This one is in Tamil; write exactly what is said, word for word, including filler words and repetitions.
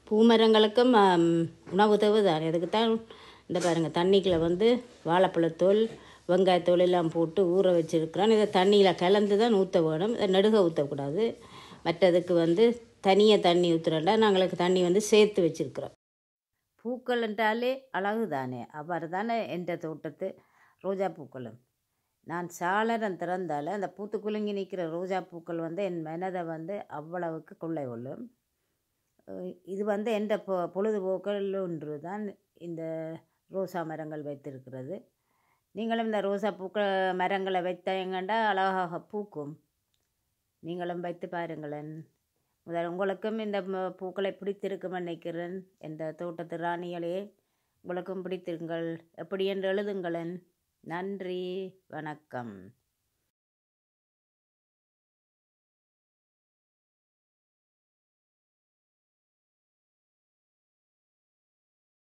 பூமரங்களுக்கும் உணவு தேவை தான். அதுக்கு தான் இந்த பாருங்கள், தண்ணிக்குள்ளே வந்து வாழைப்பழத்தோல் வெங்காயத்தோல் எல்லாம் போட்டு ஊற வச்சுருக்கிறோம். இதை தண்ணியில் கலந்து தான் ஊற்ற வேணும். இதை நடுக ஊற்றக்கூடாது. மற்றதுக்கு வந்து தனியாக தண்ணி ஊற்றுறோண்டா நாங்களுக்கு தண்ணி வந்து சேர்த்து வச்சுருக்குறோம். பூக்கள் என்றாலே அழகு தானே. அவ்வாறு தானே என்ற தோட்டத்து ரோஜா பூக்களும். நான் சாளரம் திறந்தால் அந்த பூத்து குலுங்கி நிற்கிற ரோஜா பூக்கள் வந்து என் மனதை வந்து அவ்வளவுக்கு கொள்ளை கொள்ளும். இது வந்து எந்த பொ பொழுதுபோக்கள் ஒன்று தான் இந்த ரோசா மரங்கள் வைத்திருக்கிறது. நீங்களும் இந்த ரோசா பூக்கள் மரங்களை வைத்தீங்கன்னா அழகாக பூக்கும். நீங்களும் வைத்து பாருங்களேன். முதல் உங்களுக்கும் இந்த பூக்களை பிடித்திருக்கும் நினைக்கிறேன். இந்த தோட்டத்து ராணிகளே, உங்களுக்கும் பிடித்திருங்கள். எப்படி என்று எழுதுங்களேன். நன்றி, வணக்கம்.